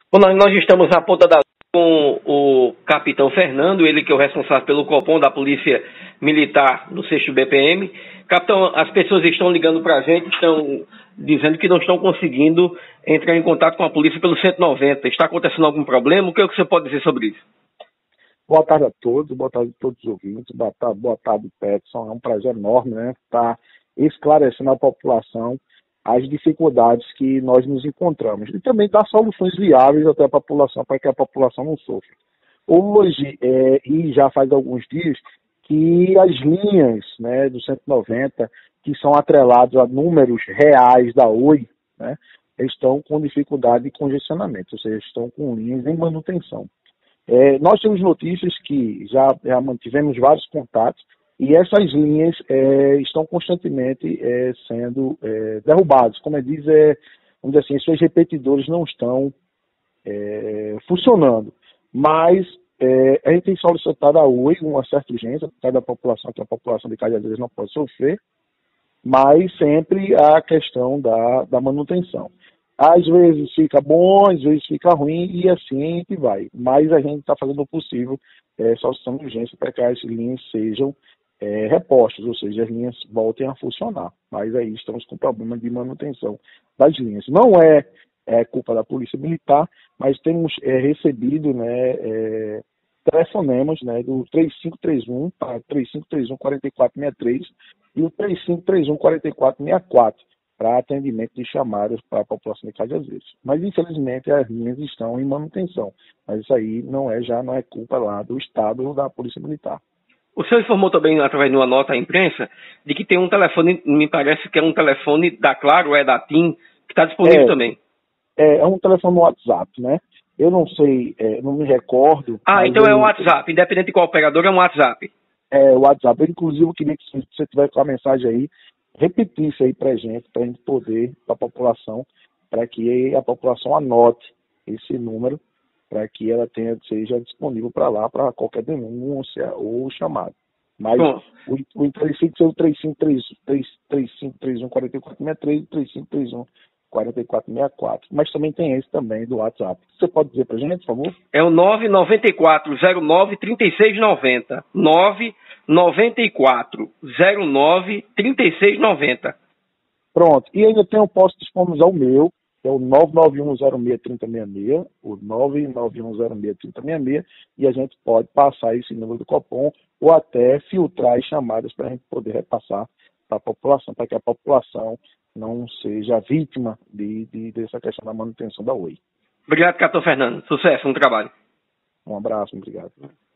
Bom, nós estamos na ponta da com o capitão Fernando, ele que é o responsável pelo Copom da Polícia Militar do 6º BPM. Capitão, as pessoas estão ligando para a gente, estão dizendo que não estão conseguindo entrar em contato com a polícia pelo 190. Está acontecendo algum problema? O que é que você pode dizer sobre isso? Boa tarde a todos, boa tarde a todos os ouvintes, boa tarde, Peterson. É um prazer enorme, né, estar esclarecendo à população as dificuldades que nós nos encontramos e também dar soluções viáveis até a população, para que a população não sofra. Hoje, e já faz alguns dias, que as linhas, né, do 190, que são atreladas a números reais da Oi, né, estão com dificuldade de congestionamento, ou seja, estão com linhas em manutenção. Nós temos notícias que já mantivemos vários contatos e essas linhas estão constantemente sendo derrubadas. Como diz, vamos dizer assim, seus repetidores não estão funcionando. Mas a gente tem solicitado a Oi uma certa urgência, por causa da população, que a população de Cajazeiras não pode sofrer, mas sempre a questão da manutenção. Às vezes fica bom, às vezes fica ruim e assim a gente vai. Mas a gente está fazendo o possível, solicitando urgência para que as linhas sejam repostas, ou seja, as linhas voltem a funcionar. Mas aí estamos com problema de manutenção das linhas. Não é culpa da Polícia Militar, mas temos recebido, né, telefonemas, né, do 3531 para 3531 4463 e o 3531 4464 para atendimento de chamadas para a população de Cajazeiras. Mas, infelizmente, as linhas estão em manutenção. Mas isso aí não é culpa lá do Estado ou da Polícia Militar. O senhor informou também, através de uma nota à imprensa, de que tem um telefone, me parece que é um telefone da Claro, da TIM, que está disponível também. É um telefone no WhatsApp, né? Eu não sei, não me recordo. Então é o WhatsApp, independente de qual operador, é um WhatsApp. É o WhatsApp. Eu, inclusive, eu queria que, se você tiver com a mensagem aí, repetisse aí para a gente poder, para a população, para que a população anote esse número, para que ela seja disponível para lá, para qualquer denúncia ou chamada. Mas o interessante é o 3531 4463 e 3531 4464. Mas também tem esse também do WhatsApp. Você pode dizer para a gente, por favor? É o 994093690. 994093690. Pronto. E ainda posso disponibilizar o meu, que é o 991063066, o 991063066, e a gente pode passar esse número do Copom ou até filtrar as chamadas para a gente poder repassar para a população, para que a população não seja vítima dessa questão da manutenção da Oi. Obrigado, capitão Fernando. Sucesso no trabalho. Um abraço, obrigado.